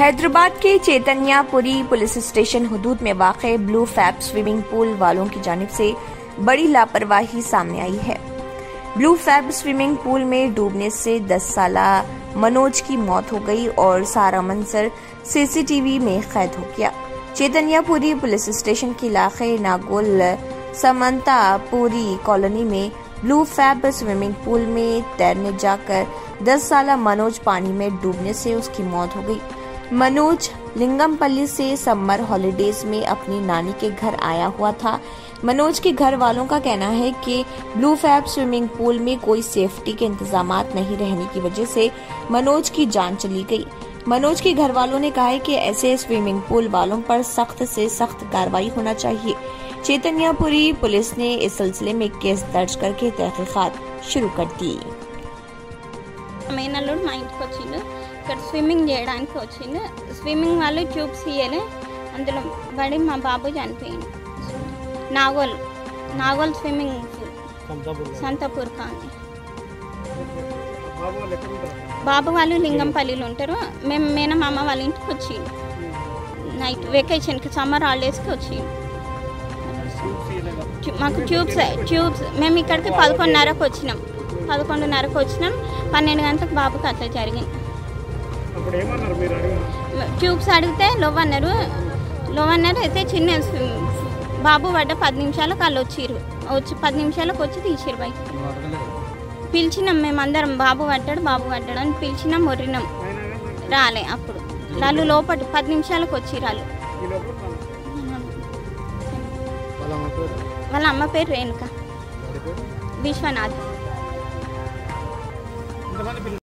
हैदराबाद के Chaitanyapuri police station हुदूद में वाक़े ब्लू फैब स्विमिंग पूल वालों की जानिब से बड़ी लापरवाही सामने आई है। ब्लू फैब स्विमिंग पूल में डूबने से 10 साला मनोज की मौत हो गई और सारा मंजर सीसीटीवी में कैद हो गया। चैतन्यापुरी पुलिस स्टेशन के इलाके नागोल समंतापुरी कॉलोनी में ब्लू फैब स्विमिंग पूल में तैरने जाकर 10 साला मनोज पानी में डूबने से उसकी मौत हो गई। मनोज लिंगमपल्ली से समर हॉलिडेज में अपनी नानी के घर आया हुआ था। मनोज के घर वालों का कहना है कि ब्लू फैब स्विमिंग पूल में कोई सेफ्टी के इंतजामात नहीं रहने की वजह से मनोज की जान चली गई। मनोज के घर वालों ने कहा है कि ऐसे स्विमिंग पूल वालों पर सख्त से सख्त कार्रवाई होना चाहिए। चैतन्यापुरी पुलिस ने इस सिलसिले में केस दर्ज करके तहकीकात शुरू कर दी। ఇక్కడ స్విమ్మింగ్ చేయడానికి వచ్చింది। స్విమ్మింగ్ వాళ్ళు ట్యూబ్స్ ఇయ్యలే, అందులో పడి మా బాబు చనిపోయింది। Nagole swimming pool Santhapur colony. బాబు వాళ్ళు లింగంపల్లిలో ఉంటారు। మేము మేనమామ వాళ్ళ ఇంటికి వచ్చి నైట్ వెకేషన్కి సమ్మర్ హాలిడేస్కి వచ్చి మాకు ట్యూబ్స్ మేము ఇక్కడికి 11:30కి వచ్చినాం। 12 గంటలకు బాబుకి అట్లా జరిగింది। ట్యూబ్స్ అడిగితే లోవన్నారు అయితే చిన్న బాబు పడ్డ 10 నిమిషాలకు వాళ్ళు వచ్చి 10 నిమిషాలకు వచ్చి తీసిరు బయట। పిలిచినాం మేమందరం, బాబు పడ్డాడు అని పిలిచినాం, మొర్రినాం, రాలే। అప్పుడు వాళ్ళు లోపల 10 నిమిషాలకు వచ్చి రాళ్ళు। వాళ్ళ అమ్మ పేరు రేణుక, విశ్వనాథ్।